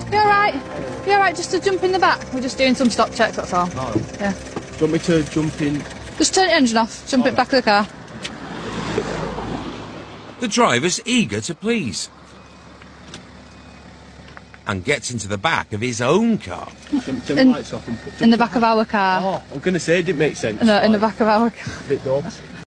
You alright? You alright just to jump in the back? We're just doing some stock checks, that's all. All right. Yeah. Do you want me to jump in? Just turn the engine off, jump it back of the car. The driver's eager to please. And gets into the back of his own car. Turn the lights off and put... In the back of our car. Oh, I'm going to say it didn't make sense. No, in the back of our car. A bit dull.